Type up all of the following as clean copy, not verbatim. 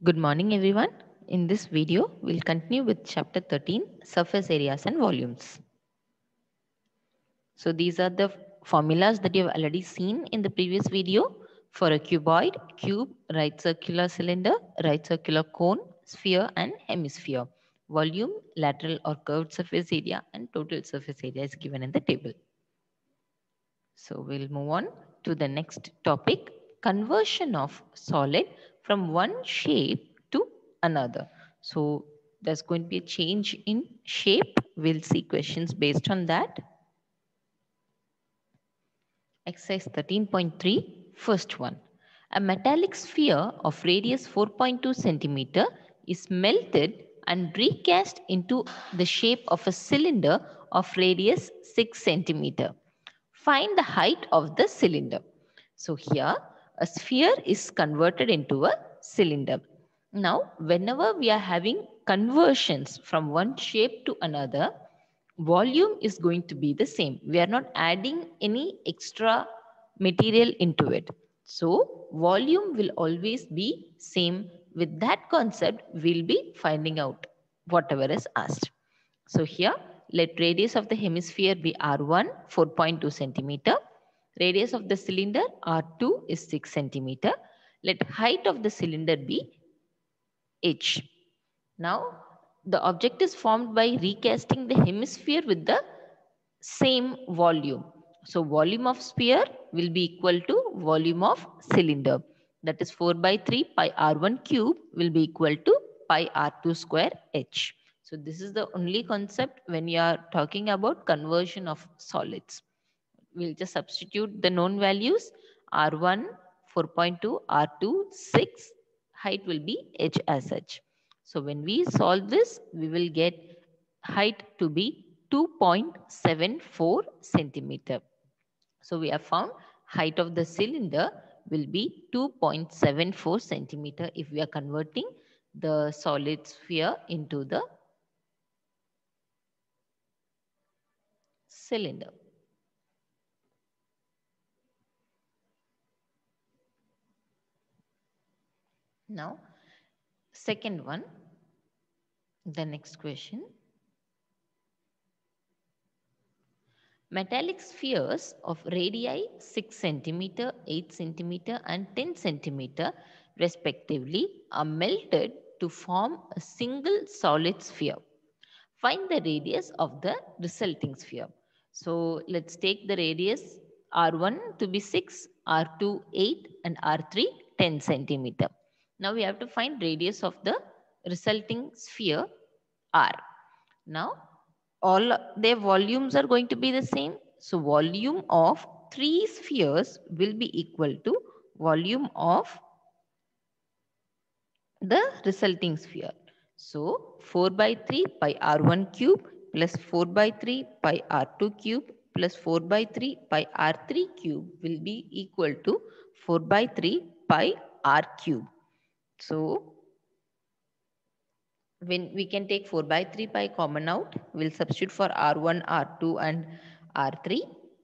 Good morning, everyone. In this video, we'll continue with chapter 13, surface areas and volumes. So these are the formulas that you've already seen in the previous video for a cuboid, cube, right circular cylinder, right circular cone, sphere and hemisphere. Volume, lateral or curved surface area and total surface area is given in the table. So we'll move on to the next topic, conversion of solid from one shape to another. So there's going to be a change in shape. We'll see questions based on that. Exercise 13.3, first one. A metallic sphere of radius 4.2 centimeter is melted and recast into the shape of a cylinder of radius 6 centimeter. Find the height of the cylinder. So here a sphere is converted into a cylinder. Now whenever we are having conversions from one shape to another, volume is going to be the same. We are not adding any extra material into it. So volume will always be same. With that concept, we'll be finding out whatever is asked. So here, let radius of the hemisphere be R1, 4.2 centimeter. Radius of the cylinder R2 is 6 centimeter. Let height of the cylinder be H. Now, the object is formed by recasting the hemisphere with the same volume. So, volume of sphere will be equal to volume of cylinder. That is 4 by 3 pi R1 cube will be equal to pi R2 square H. So, this is the only concept when you are talking about conversion of solids. We'll just substitute the known values. R1 4.2, R2 6, height will be H as such. So when we solve this, we will get height to be 2.74 centimeter. So we have found height of the cylinder will be 2.74 centimeter if we are converting the solid sphere into the cylinder. Now, second one, the next question. Metallic spheres of radii 6 centimeter, 8 centimeter and 10 centimeter respectively are melted to form a single solid sphere. Find the radius of the resulting sphere. So let's take the radius R1 to be 6, R2 8 and R3 10 centimeter. Now we have to find radius of the resulting sphere R. Now all their volumes are going to be the same. So volume of three spheres will be equal to volume of the resulting sphere. So 4 by 3 pi R1 cube plus 4 by 3 pi R2 cube plus 4 by 3 pi R3 cube will be equal to 4 by 3 pi R cube. So when we can take 4 by 3 pi common out, we'll substitute for R1, R2 and R3.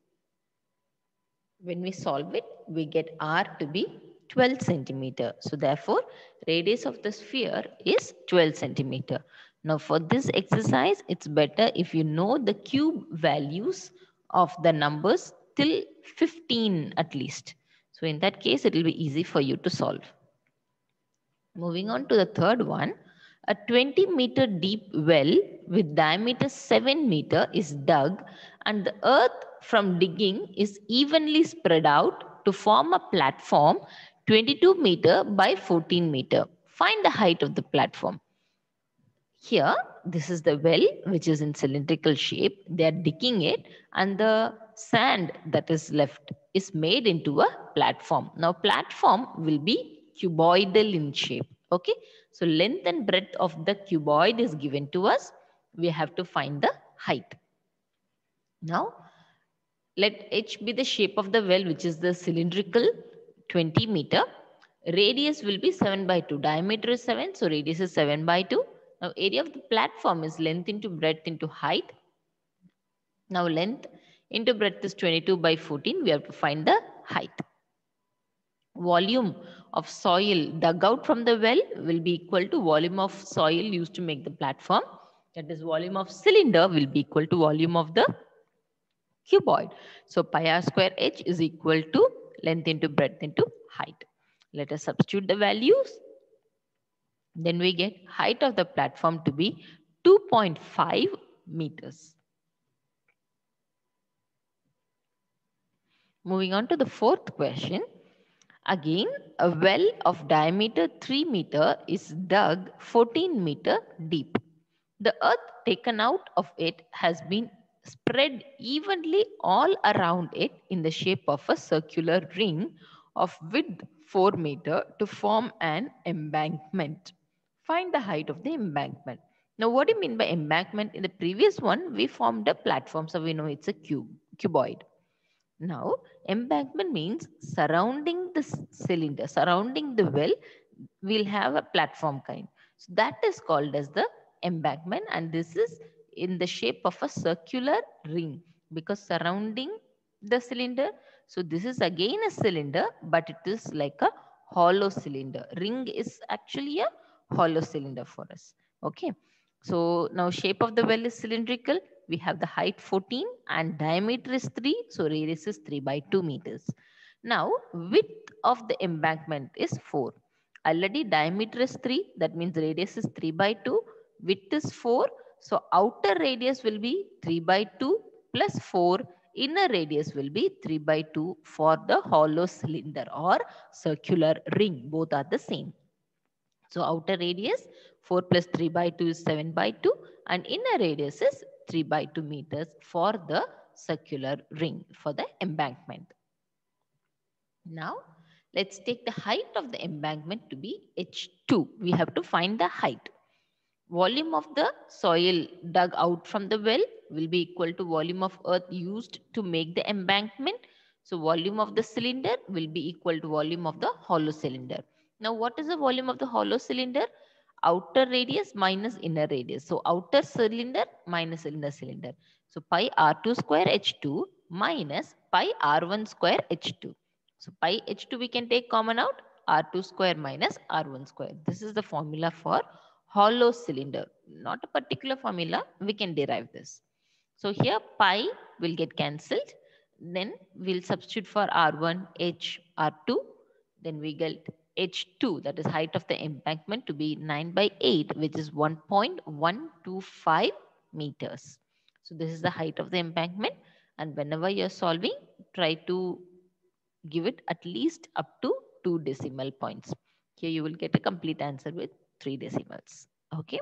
When we solve it, we get R to be 12 centimeter. So therefore, radius of the sphere is 12 centimeter. Now for this exercise, it's better if you know the cube values of the numbers till 15 at least. So in that case, it will be easy for you to solve. Moving on to the third one, a 20-meter deep well with diameter 7 meter is dug and the earth from digging is evenly spread out to form a platform 22 meter by 14 meter. Find the height of the platform. Here, this is the well which is in cylindrical shape. They are digging it and the sand that is left is made into a platform. Now platform will be cuboidal in shape. Okay. So length and breadth of the cuboid is given to us. We have to find the height. Now let H be the shape of the well which is the cylindrical 20 meter. Radius will be 7 by 2. Diameter is 7. So radius is 7 by 2. Now area of the platform is length into breadth into height. Now length into breadth is 22 by 14. We have to find the height. volume of soil dug out from the well will be equal to volume of soil used to make the platform. That is, volume of cylinder will be equal to volume of the cuboid. So pi r square h is equal to length into breadth into height. Let us substitute the values. Then we get height of the platform to be 2.5 meters. Moving on to the fourth question. Again, a well of diameter 3 meter is dug 14 meter deep. The earth taken out of it has been spread evenly all around it in the shape of a circular ring of width 4 meter to form an embankment. Find the height of the embankment. Now, what do you mean by embankment? In the previous one, we formed a platform, so we know it's a cuboid. Now, embankment means surrounding the cylinder, surrounding the well, we'll have a platform kind. So that is called as the embankment, and this is in the shape of a circular ring because surrounding the cylinder. So this is again a cylinder, but it is like a hollow cylinder. Ring is actually a hollow cylinder for us. Okay. So now shape of the well is cylindrical. We have the height 14 and diameter is 3. So radius is 3 by 2 meters. Now width of the embankment is 4. Already diameter is 3. That means radius is 3 by 2. Width is 4. So outer radius will be 3 by 2 plus 4. Inner radius will be 3 by 2 for the hollow cylinder or circular ring. Both are the same. So outer radius 4 plus 3 by 2 is 7 by 2 and inner radius is 3 by 2 meters for the circular ring for the embankment. Now let's take the height of the embankment to be H2. We have to find the height. Volume of the soil dug out from the well will be equal to volume of earth used to make the embankment. So volume of the cylinder will be equal to volume of the hollow cylinder. Now what is the volume of the hollow cylinder? Outer radius minus inner radius. So outer cylinder minus inner cylinder. So pi r2 square h2 minus pi r1 square h2. So pi h2 we can take common out, r2 square minus r1 square. This is the formula for hollow cylinder. Not a particular formula, we can derive this. So here pi will get cancelled. Then we'll substitute for r1, h, r2. Then we get h2, that is height of the embankment, to be 9 by 8, which is 1.125 meters. So this is the height of the embankment. And whenever you're solving, try to give it at least up to 2 decimal points. Here you will get a complete answer with 3 decimals. Okay.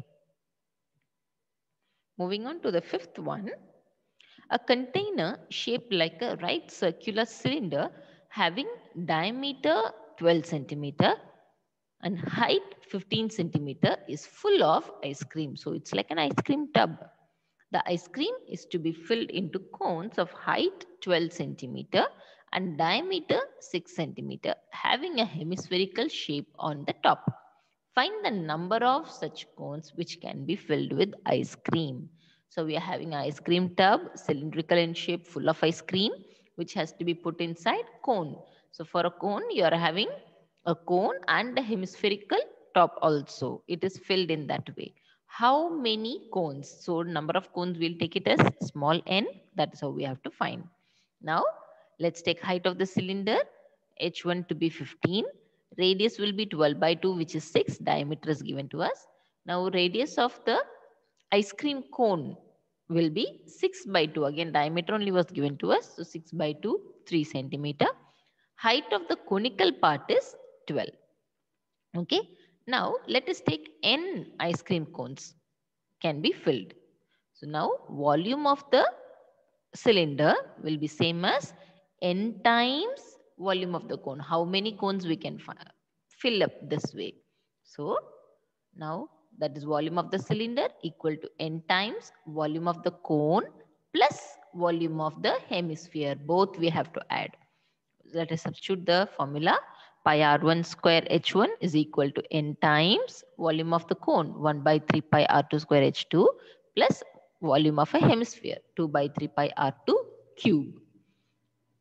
Moving on to the fifth one. A container shaped like a right circular cylinder having diameter 12 centimeter and height 15 centimeter is full of ice cream. So it's like an ice cream tub. The ice cream is to be filled into cones of height 12 centimeter and diameter 6 centimeter having a hemispherical shape on the top. Find the number of such cones which can be filled with ice cream. So we are having an ice cream tub, cylindrical in shape, full of ice cream, which has to be put inside cone. So for a cone, you are having a cone and a hemispherical top also. It is filled in that way. How many cones? So number of cones, we'll take it as small n. That is how we have to find. Now, let's take height of the cylinder, h1 to be 15. Radius will be 12 by 2, which is 6. Diameter is given to us. Now, radius of the ice cream cone will be 6 by 2. Again, diameter only was given to us. So, 6 by 2, 3 centimeter. Height of the conical part is 12. Okay. Now, let us take n ice cream cones can be filled. So, now volume of the cylinder will be same as n times volume of the cone. How many cones we can fill up this way. So now that is volume of the cylinder equal to n times volume of the cone plus volume of the hemisphere. Both we have to add. Let us substitute the formula. Pi r1 square h1 is equal to n times volume of the cone 1 by 3 pi r2 square h2 plus volume of a hemisphere 2 by 3 pi r2 cube.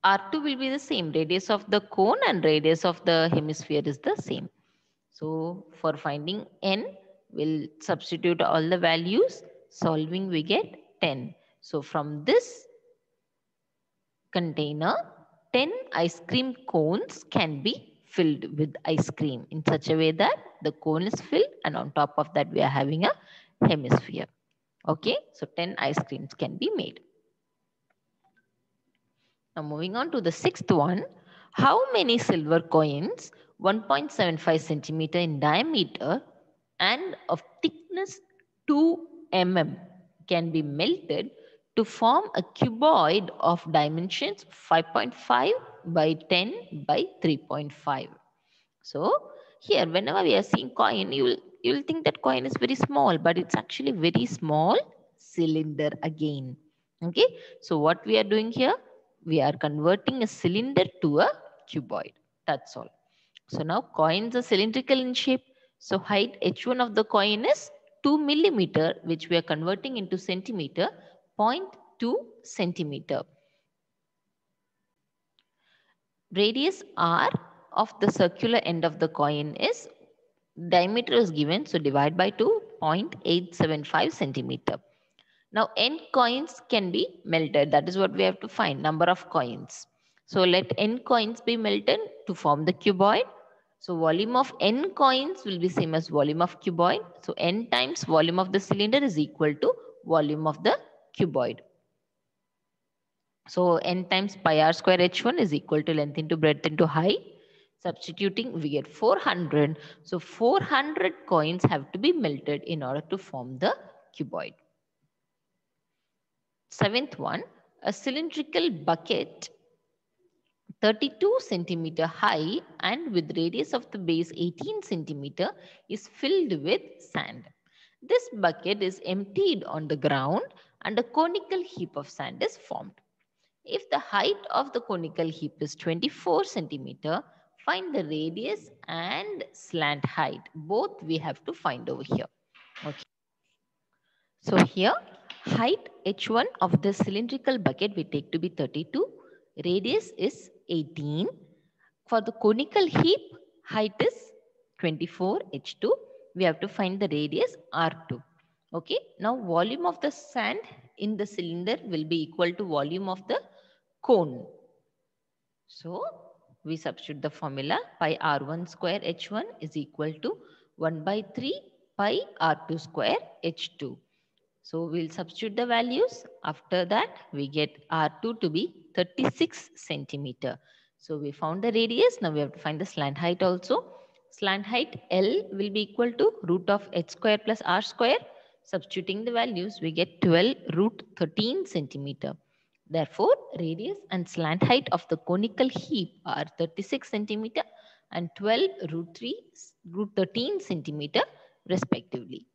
R2 will be the same. Radius of the cone and radius of the hemisphere is the same. So for finding n, we'll substitute all the values. Solving, we get 10. So from this container, 10 ice cream cones can be filled with ice cream in such a way that the cone is filled and on top of that we are having a hemisphere. Okay, so 10 ice creams can be made. Now moving on to the sixth one. How many silver coins 1.75 centimeter in diameter and of thickness 2 mm can be melted to form a cuboid of dimensions 5.5 by 10 by 3.5? So here, whenever we are seeing coin, you will think that coin is very small, but it's actually very small cylinder again. Okay, so what we are doing here, we are converting a cylinder to a cuboid. That's all. So now coins are cylindrical in shape. So height h1 of the coin is 2 millimeter, which we are converting into centimeter, 0.2 centimeter. Radius r of the circular end of the coin is, diameter is given, so divide by 2, 0.875 centimeter. Now n coins can be melted. That is what we have to find, number of coins. So let n coins be melted to form the cuboid. So volume of n coins will be same as volume of cuboid. So n times volume of the cylinder is equal to volume of the cuboid. So n times pi r square h1 is equal to length into breadth into height. Substituting, we get 400. So 400 coins have to be melted in order to form the cuboid. Seventh one, a cylindrical bucket 32 centimeter high and with radius of the base 18 centimeter is filled with sand. This bucket is emptied on the ground and a conical heap of sand is formed. If the height of the conical heap is 24 centimeter, find the radius and slant height. Both we have to find over here. Okay. So here, height h1 of the cylindrical bucket we take to be 32. Radius is 18. For the conical heap, height is 24 h2. We have to find the radius r2. Okay. Now volume of the sand in the cylinder will be equal to volume of the cone. So we substitute the formula, pi r1 square h1 is equal to 1 by 3 pi r2 square h2. So we'll substitute the values. After that, we get r2 to be 36 centimeter. So we found the radius. Now we have to find the slant height also. Slant height L will be equal to root of h square plus r square. Substituting the values, we get 12 root 13 centimeter. Therefore, radius and slant height of the conical heap are 36 centimeter and 12 root 13 centimeter respectively.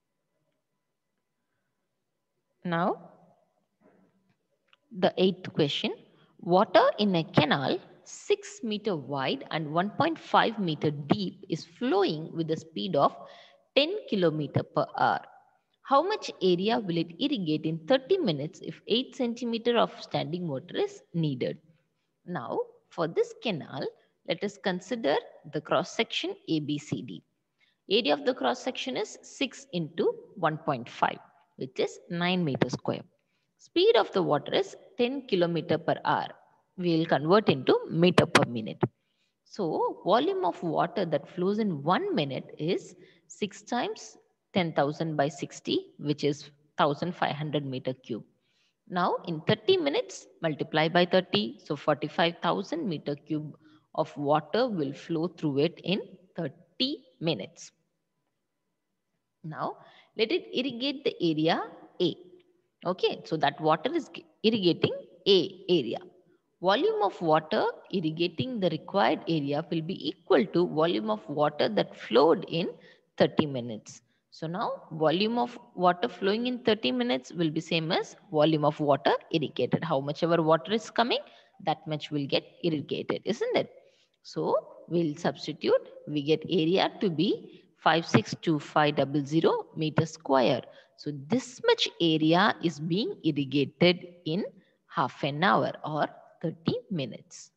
Now, the eighth question. Water in a canal 6 meter wide and 1.5 meter deep is flowing with a speed of 10 kilometer per hour. How much area will it irrigate in 30 minutes if 8 centimeter of standing water is needed? Now, for this canal, let us consider the cross section ABCD. Area of the cross section is 6 into 1.5, which is 9 meters square. Speed of the water is 10 kilometer per hour. We will convert into meter per minute. So, volume of water that flows in 1 minute is 6 times 10,000 by 60, which is 1,500 meter cube. Now, in 30 minutes, multiply by 30. So, 45,000 meter cube of water will flow through it in 30 minutes. Now, let it irrigate the area A. Okay, so that water is irrigating A area. Volume of water irrigating the required area will be equal to volume of water that flowed in 30 minutes. So now volume of water flowing in 30 minutes will be same as volume of water irrigated. How much ever water is coming, that much will get irrigated, isn't it? So we'll substitute, we get area to be 562500 meters square. So this much area is being irrigated in half an hour or 30 minutes.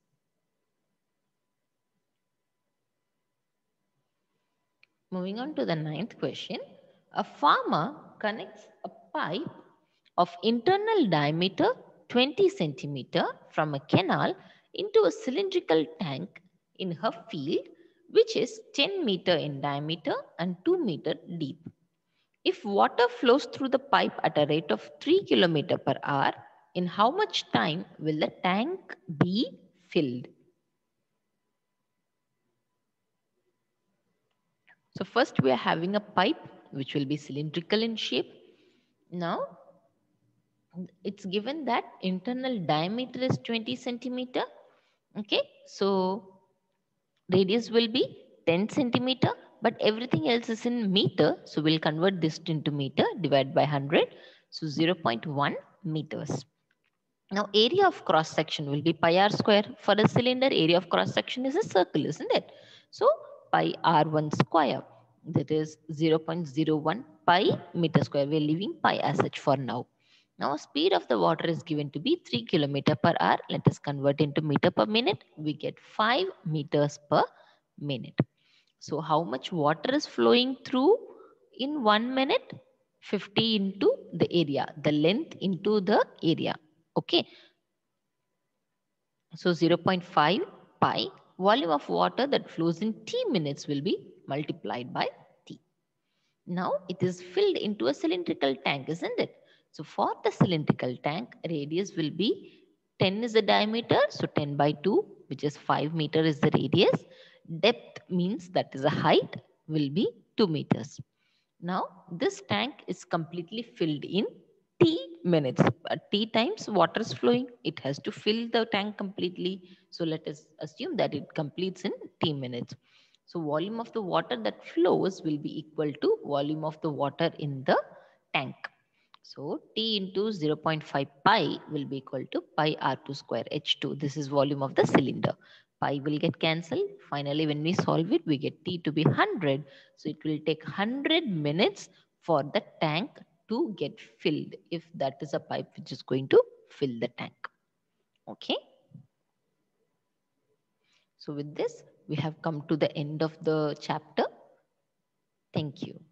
Moving on to the 9th question. A farmer connects a pipe of internal diameter 20 centimeter from a canal into a cylindrical tank in her field, which is 10 meter in diameter and 2 meter deep. If water flows through the pipe at a rate of 3 km per hour, in how much time will the tank be filled? So first we are having a pipe which will be cylindrical in shape. Now it's given that internal diameter is 20 centimeter. Okay, so radius will be 10 centimeter, but everything else is in meter. So we'll convert this into meter, divide by 100. So 0.1 meters. Now area of cross section will be pi r square. For a cylinder, area of cross section is a circle, isn't it? So pi r1 square, that is 0.01 pi meter square. We're leaving pi as such for now. Now speed of the water is given to be 3 km per hour. Let us convert into meter per minute. We get 5 meters per minute. So how much water is flowing through in 1 minute? 50 into the area, the length into the area. Okay. So 0.5 pi volume of water that flows in t minutes will be multiplied by t. Now it is filled into a cylindrical tank, isn't it? So for the cylindrical tank, radius will be 10 is the diameter. So 10 by 2, which is 5 meter is the radius. Depth means that is a height will be 2 meters. Now this tank is completely filled in t minutes. T times water is flowing. It has to fill the tank completely. So let us assume that it completes in t minutes. So volume of the water that flows will be equal to volume of the water in the tank. So T into 0.5 pi will be equal to pi R2 square H2. This is volume of the cylinder. Pi will get cancelled. Finally, when we solve it, we get T to be 100. So it will take 100 minutes for the tank to get filled, if that is a pipe which is going to fill the tank. Okay. So with this, we have come to the end of the chapter. Thank you.